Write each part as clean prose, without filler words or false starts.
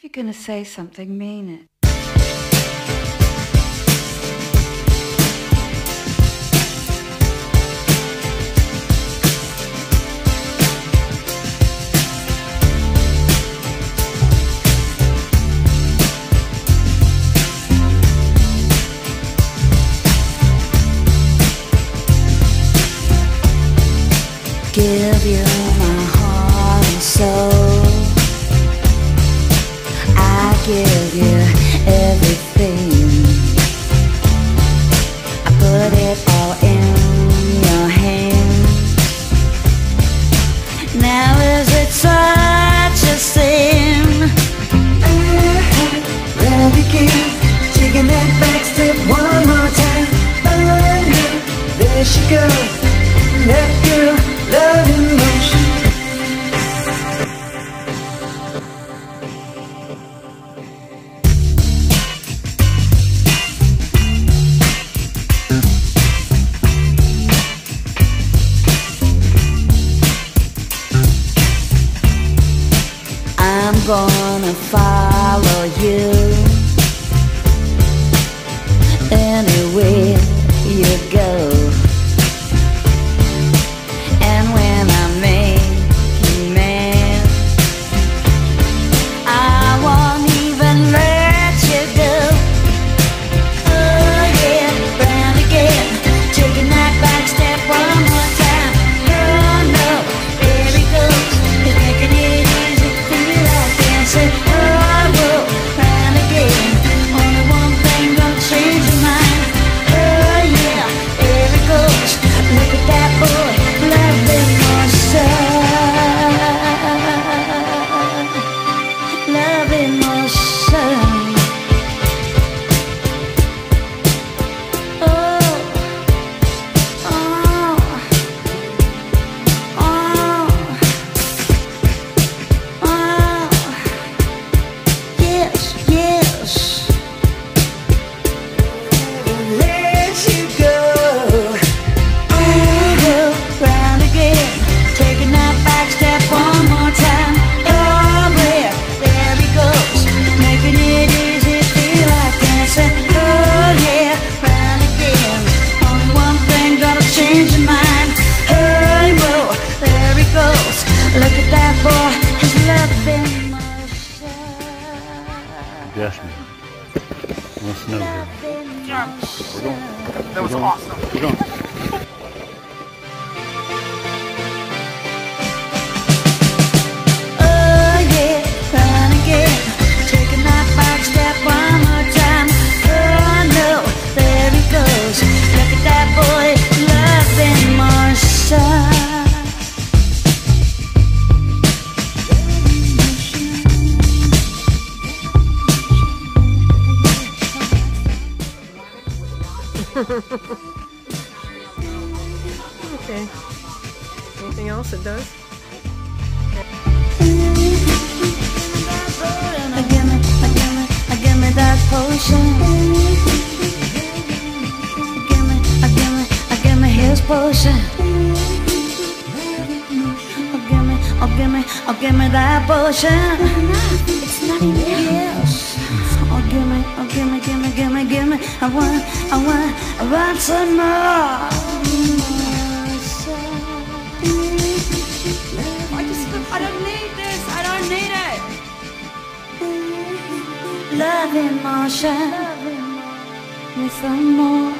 If you're gonna say something, mean it. Give you my heart and soul. I give you everything. I put it all in your hands. Now is it such a sin? Let it begin. Taking that back step one more time. There she goes. That girl, love in motion. I'm gonna follow you anywhere you go. And when I make you mad, I won't even let you go. Oh yeah, round again, taking that back step one more time. Oh no, there he goes, he's making it easy, feel like dancing. Oh whoa, round again, only one thing gonna change your mind. Oh yeah, there he goes, look at that boy, loving motion, loving motion. Oh, oh, oh, oh, yes, yes. Let you go. Round again, taking that back step one more time. Oh, there he goes, making it easy, feel like dancing. Oh yeah, round again, only one thing gonna change your mind. Oh whoa, there he goes, look at that boy, his loving motion. Jasmine, let's know here. That was awesome. We're going. Oh yeah, round again, taking that back step one more time. Oh no, there he goes, look at that boy, loving motion. Okay. Anything else it does? Give me that potion. Give me his potion. Give me that potion. It's not even yes. Give me. I want some more. I don't need this. I don't need it. Love in motion. Me some more.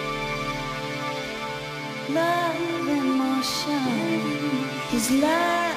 Love in motion. His love.